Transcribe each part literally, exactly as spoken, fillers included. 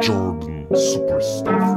Jordan Super Stuff.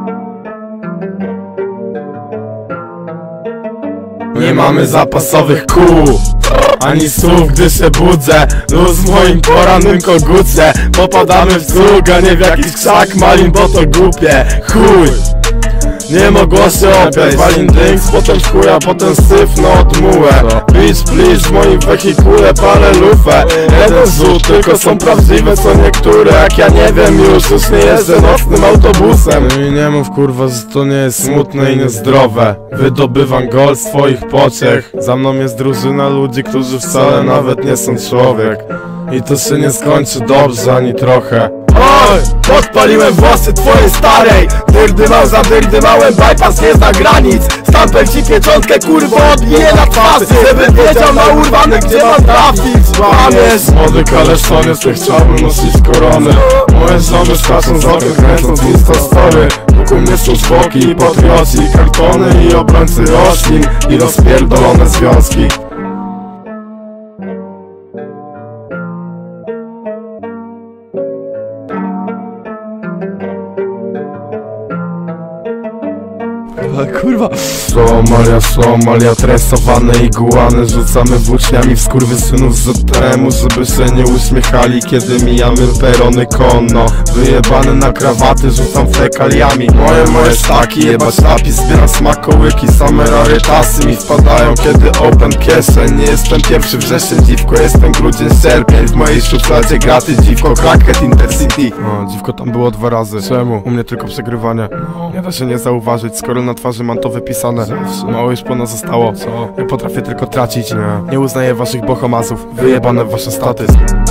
Nie mamy zapasowych kół ani słów, gdy się budzę. Luz w moim porannym kogucie. Popadamy w cug, a nie w jakiś krzak malin, bo to głupie. Chuj! Nie mogło się opiać. Walin drinks, potem w chuja, potem syf, no odmułę. Bitch please, w moim wehikule palę lufę. Jeden rzut, tylko są prawdziwe co niektóre. Jak ja nie wiem już, już nie jeżdżę nocnym autobusem. No i nie mów kurwa, że to nie jest smutne i niezdrowe. Wydobywam gol z twoich pociech. Za mną jest drużyna ludzi, którzy wcale nawet nie są człowiek. I to się nie skończy dobrze ani trochę. Oj! Podpaliłem włosy twojej starej. Dyrdymał za dyrdymałem, bypass nie zna granic. Stampel ci pieczątkę kurwo odbije na twarzy. Żebym wiedział na urwany gdzie mam trafić. Łamiesz młody kaleszonie, co chciałbym nosić korony. Moje żony skaczą z okien, kręcąc instastory. Wokół mnie są zwłoki, patrioci, kartony i obrońcy roślin. I rozpierdolone związki. Kurwa. Somalia, Somalia, tresowane iguany. Rzucamy włóczniami w skurwysynów z Z T M-u, żeby się nie uśmiechali, kiedy mijamy perony konno. Wyjebane na krawaty, rzucam fekaliami. Moje, moje staki, jebać napis, zbieram smakołyki. Same rarytasy mi wpadają, kiedy open kieszeń. Nie jestem pierwszy wrzesień, dziwko, jestem grudzień, sierpień. W mojej szufladzie graty, dziwko, crackhead, intercity. O, dziwko tam było dwa razy. Czemu? U mnie tylko przegrywanie. Nie da się nie zauważyć, skoro na twarzy mam to wypisane. Mało już po nas zostało. Co? Ja potrafię tylko tracić. Nie, nie uznaję waszych bohomazów. Wyjebane w wasze staty.